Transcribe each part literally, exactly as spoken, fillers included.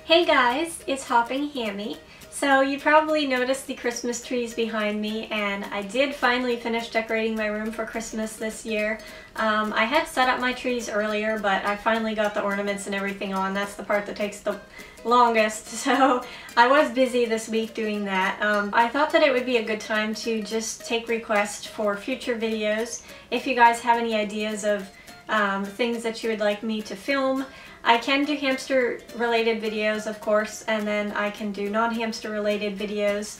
Hey guys, it's HoppingHammy. So you probably noticed the Christmas trees behind me, and I did finally finish decorating my room for Christmas this year. Um, I had set up my trees earlier, but I finally got the ornaments and everything on. That's the part that takes the longest, so I was busy this week doing that. Um, I thought that it would be a good time to just take requests for future videos. If you guys have any ideas of um, things that you would like me to film, I can do hamster related videos, of course, and then I can do non-hamster related videos.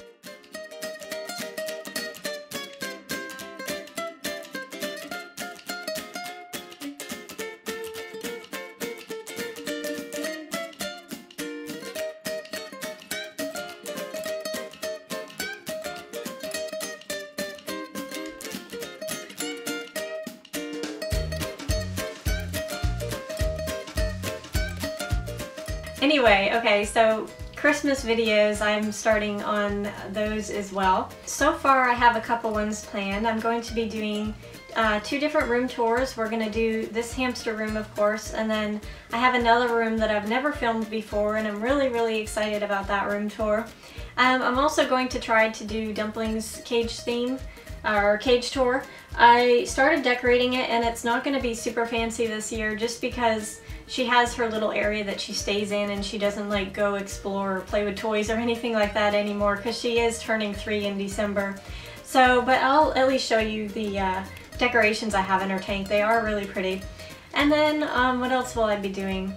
Anyway, okay, so Christmas videos, I'm starting on those as well. So far I have a couple ones planned. I'm going to be doing uh, two different room tours. We're going to do this hamster room, of course, and then I have another room that I've never filmed before, and I'm really, really excited about that room tour. Um, I'm also going to try to do Dumpling's cage theme, or cage tour. I started decorating it, and it's not going to be super fancy this year just because she has her little area that she stays in, and she doesn't like go explore or play with toys or anything like that anymore because she is turning three in December. So, but I'll at least show you the uh, decorations I have in her tank. They are really pretty. And then um, what else will I be doing?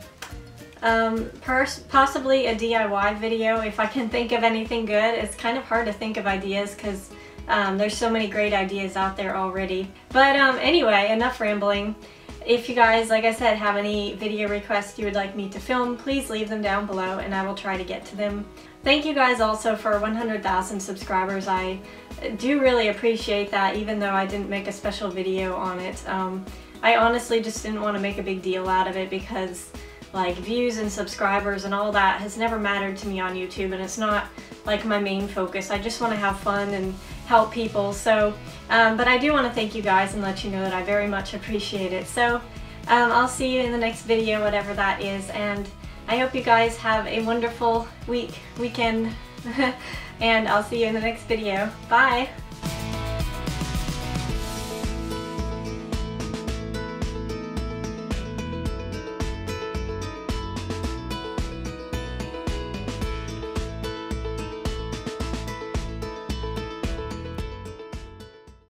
Um, possibly a D I Y video if I can think of anything good. It's kind of hard to think of ideas because um, there's so many great ideas out there already. But um, anyway, enough rambling. If you guys, like I said, have any video requests you would like me to film, please leave them down below and I will try to get to them. Thank you guys also for one hundred thousand subscribers. I do really appreciate that, even though I didn't make a special video on it. Um, I honestly just didn't want to make a big deal out of it because like views and subscribers and all that has never mattered to me on YouTube, and it's not like my main focus. I just want to have fun and help people. So, um, but I do want to thank you guys and let you know that I very much appreciate it. So um, I'll see you in the next video, whatever that is, and I hope you guys have a wonderful week, weekend, and I'll see you in the next video. Bye!